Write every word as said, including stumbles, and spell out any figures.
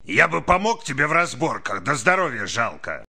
Я бы помог тебе в разборках, да здоровья жалко.